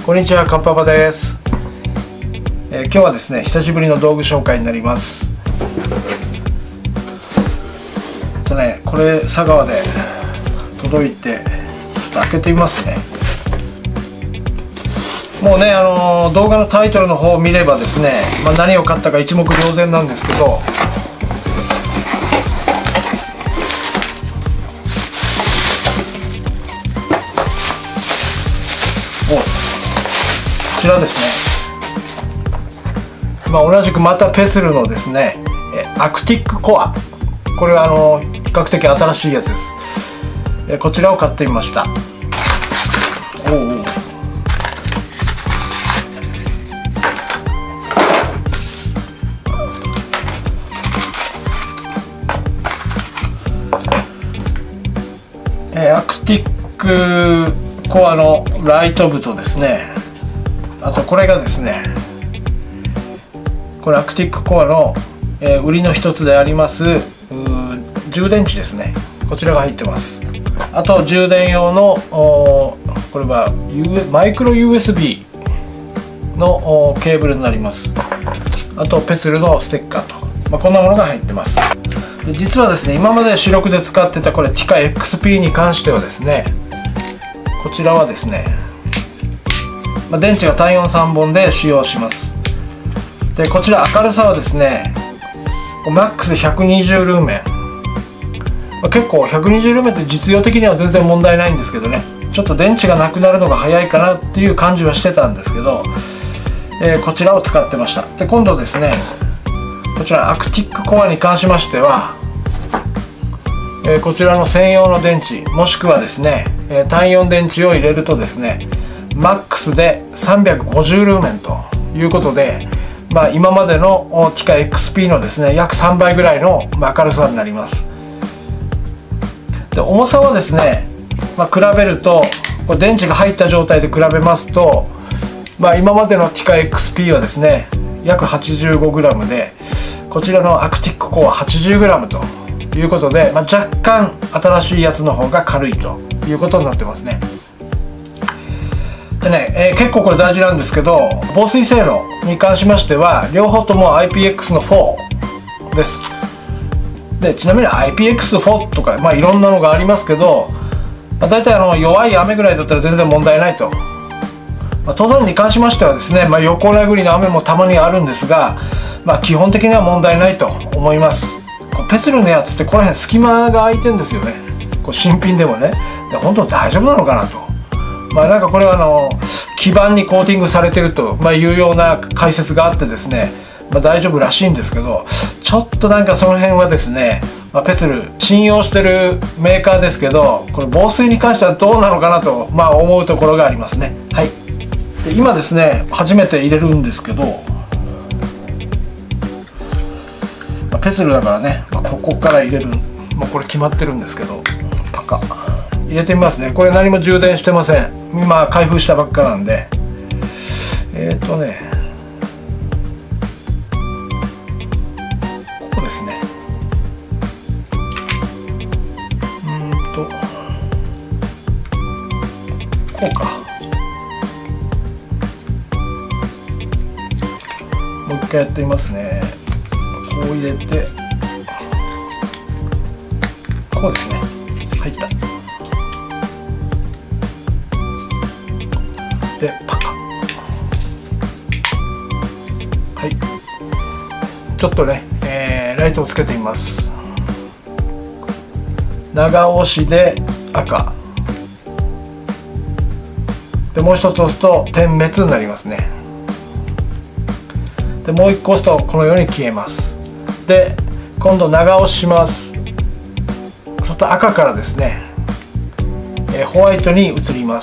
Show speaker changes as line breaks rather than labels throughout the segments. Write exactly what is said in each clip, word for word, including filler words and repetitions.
こんにちは、かっぱぱです。えー、今日はですね、久しぶりの道具紹介になります。とね、これ佐川で届いて開けてみますね。もうね、あのー、動画のタイトルの方を見ればですね、まあ、何を買ったか一目瞭然なんですけど、おこちらですね、まあ、同じくまたペスルのですねアクティックコア、これはあの比較的新しいやつです。えこちらを買ってみました。おうおう、えアクティックコアのライト部とですね、あとこれがですね、これアクティックコアの、えー、売りの一つであります充電池ですね。こちらが入ってます。あと充電用のこれは、U、マイクロ ユーエスビー のケーブルになります。あとペツルのステッカーと、まあ、こんなものが入ってます。で実はですね、今まで主力で使ってたこれ ティカエックスピー に関してはですね、こちらはですね、まあ、電池が単よんさんぼんで使用します。でこちら明るさはですね、マックスでひゃくにじゅうルーメン、まあ、結構ひゃくにじゅうルーメンって実用的には全然問題ないんですけどね、ちょっと電池がなくなるのが早いかなっていう感じはしてたんですけど、えー、こちらを使ってました。で今度ですね、こちらアクティックコアに関しましては、えー、こちらの専用の電池もしくはですね、えー、単よん電池を入れるとですね、マックスでさんびゃくごじゅうルーメンということで、まあ、今までの ティカエックスピー のですね約さんばいぐらいの明るさになります。で重さはですね、まあ、比べるとこれ電池が入った状態で比べますと、まあ、今までの ティカエックスピー はですね約 はちじゅうごグラム で、こちらのアクティックコア はちじゅうグラム ということで、まあ、若干新しいやつの方が軽いということになってますね。でね、えー、結構これ大事なんですけど、防水性能に関しましては両方とも アイピーエックス のフォーです。でちなみに アイピーエックスフォー とか、まあ、いろんなのがありますけど、まあ、大体あの弱い雨ぐらいだったら全然問題ないと。まあ、登山に関しましてはですね、まあ、横殴りの雨もたまにあるんですが、まあ、基本的には問題ないと思います。こうペツルのやつってこの辺隙間が空いてるんですよね。こう新品でもね。で本当に大丈夫なのかなと。まあなんかこれはあの基板にコーティングされてると、まあ、いうような解説があってですね、まあ、大丈夫らしいんですけど、ちょっとなんかその辺はですね、まあ、ペツル信用してるメーカーですけど、これ防水に関してはどうなのかなと、まあ、思うところがありますね。はい。で今ですね初めて入れるんですけど、まあ、ペツルだからね、まあ、ここから入れる、まあ、これ決まってるんですけど、パカ入れてみますね。これ何も充電してません。今開封したばっかなんで、えっとねここですね、うーんとこうか、もう一回やってみますね。こう入れて、こうですね、入った。でパカ、はい、ちょっとね、えー、ライトをつけてみます。長押しで赤で、もう一つ押すと点滅になりますね。でもう一個押すとこのように消えます。で今度長押しします。そうすると赤からですね、えー、ホワイトに移ります。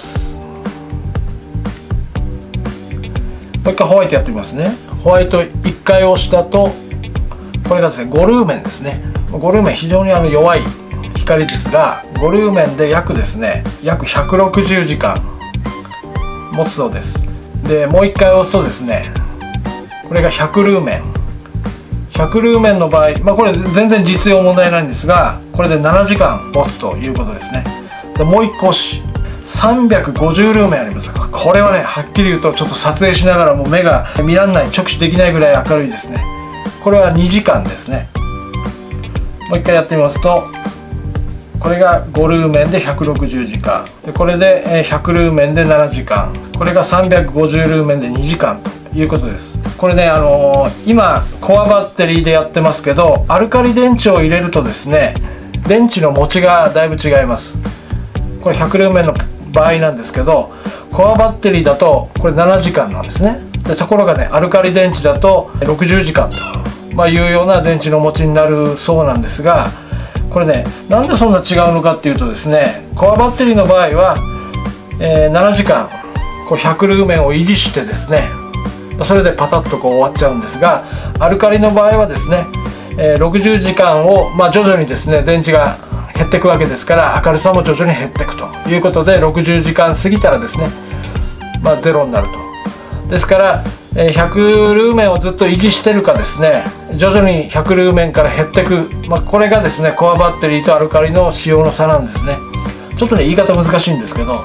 もう一回ホワイトやってみますね。ホワイトいっかい押したと、これがですねごルーメンですね。ごルーメン非常にあの弱い光ですが、ごルーメンで約ですね約ひゃくろくじゅうじかん持つそうです。でもういっかい押すとですね、これがひゃくルーメン、ひゃくルーメンの場合、まあ、これ全然実用問題ないんですが、これでななじかん持つということですね。でもういっこ押しさんびゃくごじゅうルーメンあります。これはね、はっきり言うとちょっと撮影しながらもう目が見らんない、直視できないぐらい明るいですね。これはにじかんですね。もう一回やってみますと、これがごルーメンでひゃくろくじゅうじかんで、これでひゃくルーメンでななじかん、これがさんびゃくごじゅうルーメンでにじかんということです。これね、あのー、今コアバッテリーでやってますけど、アルカリ電池を入れるとですね、電池の持ちがだいぶ違います。これひゃくルーメンの場合なんですけど、コアバッテリーだとこれななじかんなんですね。でところがね、アルカリ電池だとろくじゅうじかんと、まあ、いうような電池の持ちになるそうなんですが、これね、なんでそんな違うのかっていうとですね、コアバッテリーの場合は、えー、ななじかんこうひゃくルーメンを維持してですね、それでパタッとこう終わっちゃうんですが、アルカリの場合はですね、えー、ろくじゅうじかんを、まあ、徐々にですね電池が減っていくわけですから、明るさも徐々に減っていくということで、ろくじゅうじかん過ぎたらですね、まあ、ゼロになると。ですから、えー、ひゃくルーメンをずっと維持してるかですね、徐々にひゃくルーメンから減っていく、まあ、これがですねコアバッテリーとアルカリの使用の差なんですね。ちょっとね言い方難しいんですけど、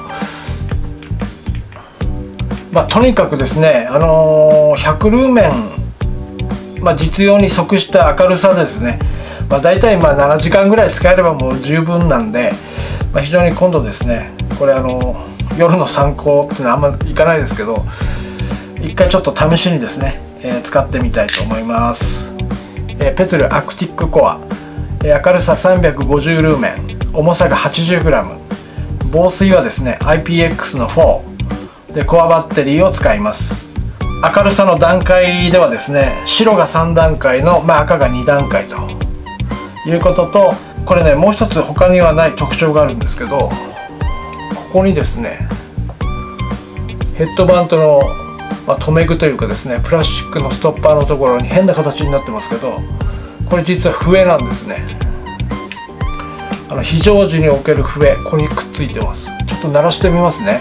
まあ、とにかくですね、あのー、ひゃくルーメン、まあ、実用に即した明るさですね、まあ、大体まあななじかんぐらい使えればもう十分なんで、まあ、非常に今度ですね、これあの夜の参考っていうのはあんまいかないですけど、一回ちょっと試しにですね、えー、使ってみたいと思います。えー、ペツルアクティックコア、えー、明るささんびゃくごじゅうルーメン、重さが はちじゅうグラム、 防水はですね アイピーエックス のフォーで、コアバッテリーを使います。明るさの段階ではですね、白がさんだんかいの、まあ、赤がにだんかいということと、これねもう一つ他にはない特徴があるんですけど、ここにですねヘッドバントの、まあ、留め具というかですね、プラスチックのストッパーのところに変な形になってますけど、これ実は笛なんですね。あの非常時における笛、ここにくっついてます。ちょっと鳴らしてみますね。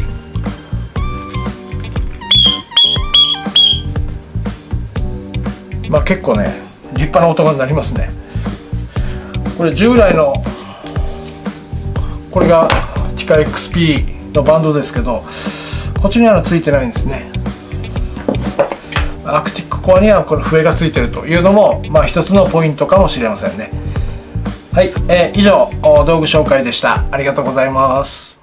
まあ結構ね立派な音が鳴りますね。これ従来のこれがティカ エックスピー のバンドですけど、こっちにはついてないんですね。アクティックコアにはこの笛がついてるというのも、まあ一つのポイントかもしれませんね。はい、えー、以上道具紹介でした。ありがとうございます。